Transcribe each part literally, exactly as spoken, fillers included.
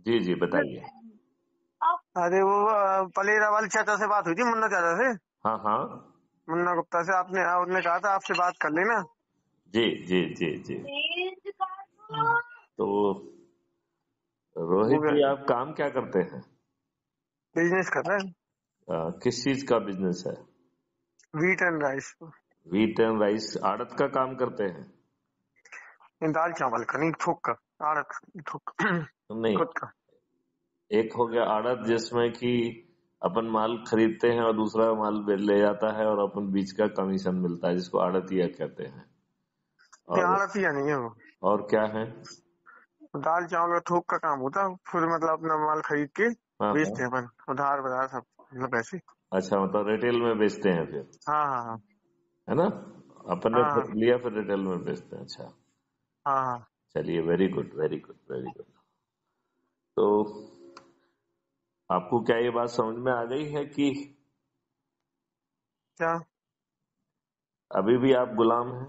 जी जी बताइए। अरे वो अ, पलेरा वाले चाचा से बात हुई थी, मुन्ना चाचा से, हाँ हाँ। मुन्ना गुप्ता से। आपने आपने कहा था आपसे बात कर लेना। जी जी जी जी। तो वो रोहित जी आप काम क्या करते हैं? बिजनेस कर रहा है, अ, किस चीज का बिजनेस है? Wheat and rice. Wheat and rice आड़त का काम करते हैं? दाल चावल का नहीं, थोक का, आड़त थोक नहीं, खुद का। एक हो गया आड़त जिसमें कि अपन माल खरीदते हैं और दूसरा माल बे- ले जाता है और अपन बीच का कमीशन मिलता है, जिसको आड़तिया कहते हैं। नहीं, और आड़त या नहीं है वो। और क्या है? दाल चावल का थोक का काम होता है, फिर मतलब अपना माल खरीद के हाँ हाँ। बेचते हैं अपन, उधार बाजार सब, मतलब ऐसे। अच्छा, मतलब रिटेल में बेचते हैं फिर, हाँ हाँ हाँ है ना? अपन ने हाँ फिर लिया फिर रिटेल में बेचते हैं। अच्छा, हाँ हाँ। चलिए, very good very good very good. तो आपको क्या ये बात समझ में आ गई है कि क्या? अभी भी आप गुलाम हैं?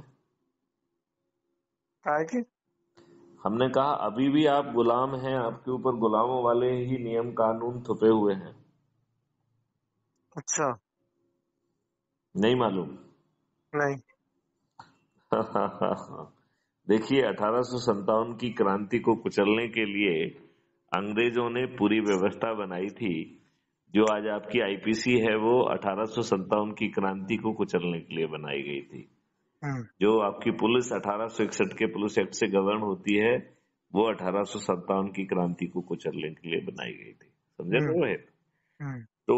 क्या है कि? हमने कहा अभी भी आप गुलाम हैं, आपके ऊपर गुलामों वाले ही नियम कानून थुपे हुए हैं। अच्छा। नहीं मालूम? नहीं। देखिए, अठारह सौ सत्तावन की क्रांति को कुचलने के लिए अंग्रेजों ने पूरी व्यवस्था बनाई थी। जो आज आपकी आईपीसी है वो अठारह सौ सत्तावन की क्रांति को कुचलने के लिए बनाई गई थी। हम्म जो आपकी पुलिस अठारह सौ इकसठ के पुलिस एक्ट से गवर्न होती है, वो अठारह सौ सत्तावन की क्रांति को कुचलने के लिए बनाई गई थी। समझे हम्म ना रोहित? हम्म तो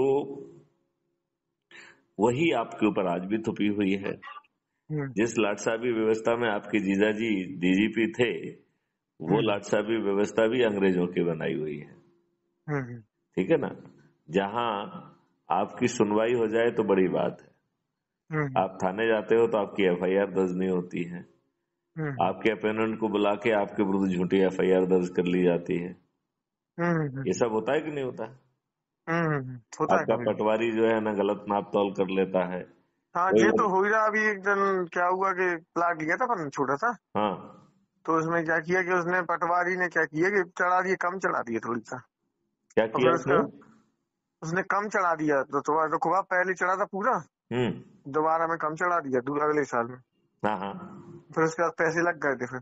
वही आपके ऊपर आज भी थुपी हुई है। हम्म जिस लाटसाबी व्यवस्था में आपके जीजाजी डीजीपी थे, वो हम्म लाटसाबी व्यवस्था भी अंग्रेजों की बनाई हुई है। हम्म ठीक है ना? जहां आपकी सुनवाई हो जाए तो बड़ी बात है। हम्म आप थाने जाते हो तो आपकी एफआईआर दर्ज नहीं होती है। हम्म आपके अपोनेंट को बुला के आपके विरुद्ध झूठी एफआईआर दर्ज कर ली जाती है। हम्म ये सब होता है कि नहीं होता है? हम्म होता है आपका कभी। पटवारी जो है ना, गलत नाप तौल कर लेता है। हाँ, कोई ये तो हो ही रहा। अभी एक दिन क्या हुआ कि प्लाट लिया था अपन छोटा सा, हाँ, तो उसमें क्या किया कि उसने पटवारी ने क्या किया कि चढ़ा दिए, कम चढ़ा दिए थोड़ी सा। क्या और किया फिर उसने? उसका उसने कम चढ़ा दिया, तो थोड़ा रुकवा पहले चढ़ा था पूरा, हम्म। दोबारा में कम चढ़ा दिया दू- अगले साल में। हाँ हाँ। फिर उसके बाद पैसे लग गए थे, फिर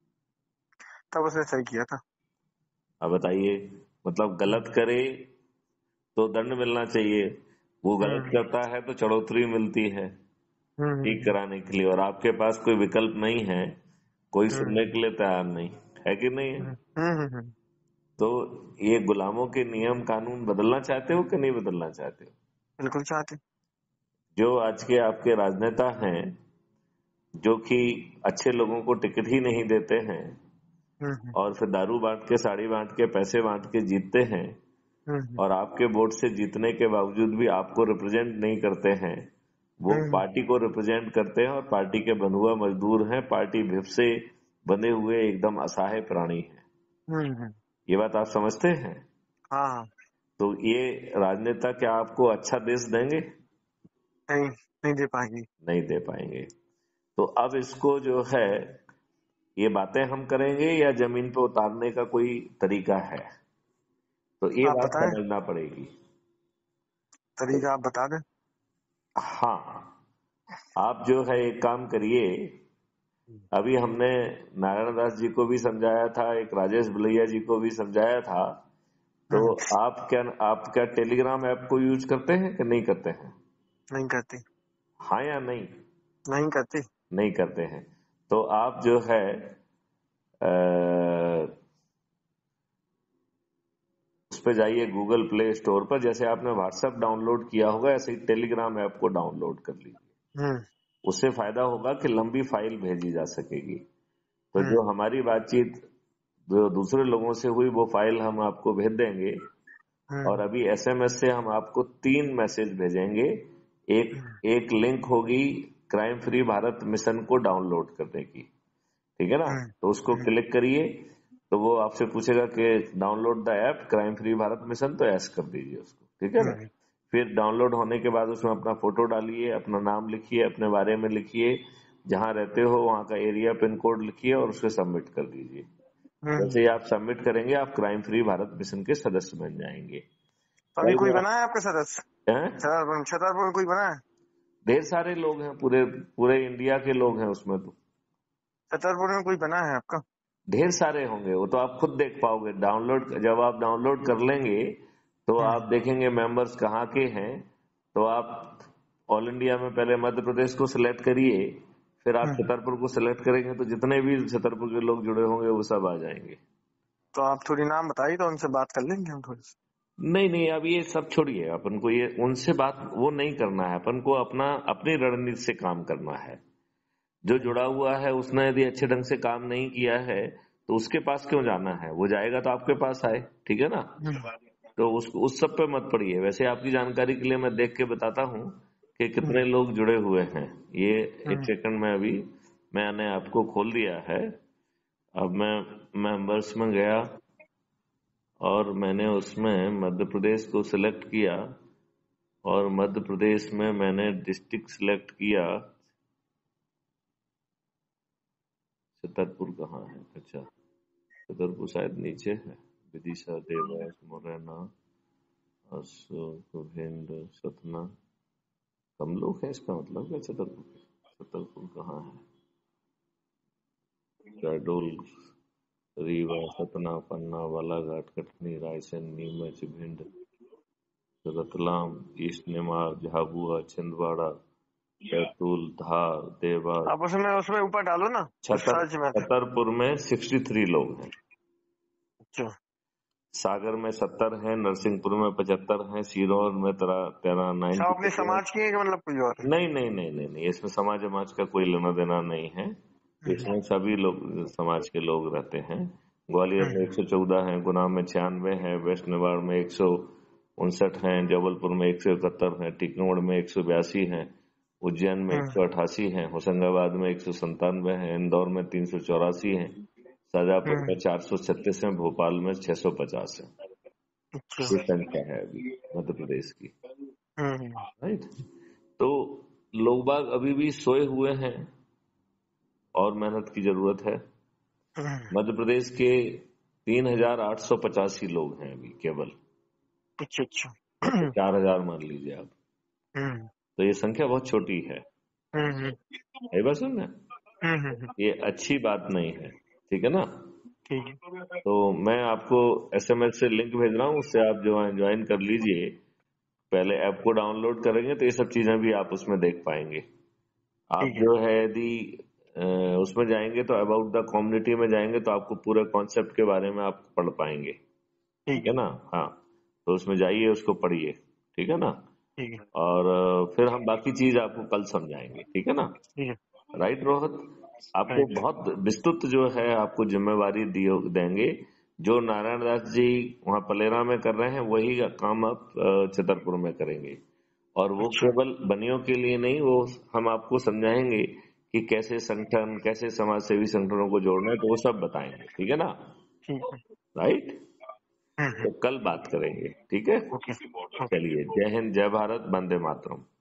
तब उसने सही किया था। अब बताइए, मतलब हम्म गलत करे तो दंड मिलना चाहिए, वो गलत हम्म करता है तो चढ़ोतरी मिलती है ठीक हम्म कराने के लिए, और आपके पास कोई विकल्प नहीं है, कोई हम्म सुनने के लिए तैयार नहीं है, कि नहीं है? हम्म हम्म हम्म, तो ये गुलामों के नियम कानून बदलना चाहते हो कि नहीं बदलना चाहते हो? बिल्कुल चाहते। जो आज के आपके राजनेता हैं, जो कि अच्छे लोगों को टिकट ही नहीं देते हैं हम्म हम्म और फिर दारू बांट के, साड़ी बांट के, पैसे बांट के जीतते हैं, हम्म और आपके वोट से जीतने के बावजूद भी आपको रिप्रेजेंट नहीं करते हैं, वो हम्म पार्टी को रिप्रेजेंट करते हैं और पार्टी के बंधुआ मजदूर हैं, पार्टी भिप से बंधे हुए एकदम असहाय प्राणी हैं। हम्म हम्म, ये बात आप समझते हैं? हाँ हाँ। तो ये राजनेता क्या आपको अच्छा देश देंगे? नहीं, नहीं दे पाएंगे। नहीं दे पाएंगे। तो अब इसको जो है, ये बातें हम करेंगे या जमीन पे उतारने का कोई तरीका है? तो ये आप बात बताएं, समझना पड़ेगी। तरीका आप बता दें। हाँ, आप जो है एक काम करिए। अभी हमने नारायण दास जी को भी समझाया था, एक राजेश भलैया जी को भी समझाया था। तो हम्म आप क्या आप क्या टेलीग्राम ऐप को यूज करते हैं कि नहीं करते हैं? नहीं करते। हाँ या नहीं? नहीं करते। नहीं करते हैं। तो आप जो है अ, उस पे जाइए गूगल प्ले स्टोर पर, जैसे आपने व्हाट्सएप डाउनलोड किया होगा ऐसे ही टेलीग्राम ऐप को डाउनलोड कर लीजिए। हम्म उससे फायदा होगा कि लंबी फाइल भेजी जा सकेगी। तो हम्म जो हमारी बातचीत जो दूसरे लोगों से हुई वो फाइल हम आपको भेज देंगे। और हम्म अभी एसएमएस से हम आपको तीन मैसेज भेजेंगे। एक हम्म एक लिंक होगी क्राइम फ्री भारत मिशन को डाउनलोड करने की। ठीक है ना? हम्म तो उसको हम्म क्लिक करिए, तो वो आपसे पूछेगा कि download the app crime free Bharat mission, तो ऐस कर दीजिए उसको। ठीक है ना? हम्म फिर डाउनलोड होने के बाद उसमें अपना फोटो डालिए, अपना नाम लिखिए, अपने बारे में लिखिए, जहां रहते हो वहां का एरिया पिन कोड लिखिए और उसे सबमिट कर दीजिए। हम्म। जैसे ही आप सबमिट करेंगे आप क्राइम फ्री भारत मिशन के सदस्य बन जाएंगे। तो अभी कल कोई मैं बना है आपका सदस्य हैं? छतरपुर छतरपुर में कोई बना है? ढेर सारे लोग हैं, पूरे पूरे इंडिया के लोग हैं उसमें, तो छतरपुर में कोई बना है आपका? ढेर सारे होंगे, वो तो आप खुद देख पाओगे। डाउनलोड जब आप डाउनलोड कर लेंगे तो हम्म। आप देखेंगे मेंबर्स कहाँ के हैं। तो आप ऑल इंडिया में पहले मध्य प्रदेश को सिलेक्ट करिए, फिर आप हम्म। छतरपुर को सिलेक्ट करेंगे तो जितने भी छतरपुर के लोग जुड़े होंगे वो सब आ जाएंगे। तो आप थोड़ी नाम बताइए तो उनसे बात कर लेंगे हम थोड़ी सी। नहीं नहीं, अब ये सब छोड़िए, अपन को ये उनसे बात वो नहीं करना है। अपन को अपना अपनी रणनीति से काम करना है। जो जुड़ा हुआ है उसने यदि अच्छे ढंग से काम नहीं किया है तो उसके पास क्यों जाना है, वो जाएगा तो आपके पास आए, ठीक है ना। हम्म। तो उस उस सब पे मत पड़िए। वैसे आपकी जानकारी के लिए मैं देख के बताता हूँ कि हम्म। कितने लोग जुड़े हुए हैं। ये एक हम्म। सेकंड में अभी मैंने आपको खोल दिया है। अब मैं मेंबर्स में गया और मैंने उसमें मध्य प्रदेश को सिलेक्ट किया और मध्य प्रदेश में मैंने डिस्ट्रिक्ट सिलेक्ट किया। छतरपुर कहाँ है? अच्छा, छतरपुर शायद नीचे है। विदिशा, देवास, मुरैना, अशोक, भिंड, सतना। कम लोग हैं इसका मतलब क्या छतरपुर के? छतरपुर कहाँ है? शहडोल, रीवा, सतना, पन्ना, बालाघाट, कटनी, रायसेन, नीमच, भिंड, रतलाम, ईस्ट निमाड़, झाबुआ, छिंदवाड़ा, बैतूल, धार, देवास। आप उसमें उसमें ऊपर डालो ना उस छतर सर्च में। छतरपुर में तिरसठ लोग हैं। अच्छा। सागर में सत्तर है, नरसिंहपुर में पचहत्तर है, सीरोर में तेरह तेरह सब अपने नाइन्टी। समाज की है कि मतलब कोई और? नहीं नहीं नहीं नहीं नहीं, इसमें समाज समाज का कोई लेना देना नहीं है। हम्म। इसमें सभी लोग समाज के लोग रहते हैं। ग्वालियर में एक सौ चौदह है, गुना में छियानवे है, वेस्ट मेवाड़ में एक सौ उनसठ है, जबलपुर में एक सौ इकहत्तर है, टीकमगढ़ में एक सौ बयासी है, उज्जैन में एक हम्म। सौ अठासी है, होशंगाबाद में एक सौ संतानवे है, इंदौर में तीन सौ चौरासी है, शाजापुर हम्म। में चार सौ छत्तीस है, भोपाल में छह सौ पचास है। अच्छा। ये संख्या है अभी मध्य प्रदेश की। हम्म। राइट। तो लोग बाग अभी भी सोए हुए हैं और मेहनत की जरूरत है। हम्म। मध्य प्रदेश के तीन हजार आठ सौ पचासी लोग हैं अभी केवल। अच्छा अच्छा। चार हजार मान लीजिए आप, हम्म। तो ये संख्या बहुत छोटी है। हम्म। है बात सुन ना, हम्म। ये अच्छी बात नहीं है, ठीक है ना। ठीक है। तो मैं आपको एसएमएस से लिंक भेज रहा हूँ, उससे आप जो ज्वाइन कर लीजिए। पहले ऐप को डाउनलोड करेंगे तो ये सब चीजें भी आप उसमें देख पाएंगे। आप ठीक है। जो है यदि अ, उसमें जाएंगे तो अबाउट द कम्युनिटी में जाएंगे तो आपको पूरे कॉन्सेप्ट के बारे में आप पढ़ पाएंगे, ठीक ठीक है है। ना। हाँ, तो उसमें जाइए, उसको पढ़िए, ठीक है ना। ठीक है। और अ, फिर हम बाकी चीज आपको कल समझाएंगे, ठीक है ना। ठीक है। राइट रोहित, आपको राइट। बहुत विस्तृत जो है आपको जिम्मेवारी दियो देंगे। जो नारायण दास जी वहाँ पलेरा में कर रहे हैं वही काम आप अ, छतरपुर में करेंगे। और वो अच्छा। केवल बनियों के लिए नहीं, वो हम आपको समझाएंगे कि कैसे संगठन, कैसे समाज सेवी संगठनों को जोड़ना है, तो वो सब बताएंगे, ठीक है ना। ठीक है। राइट। हम्म। तो कल बात करेंगे, ठीक है। ओके। ओके। चलिए, जय हिंद, जय भारत, वंदे मातरम।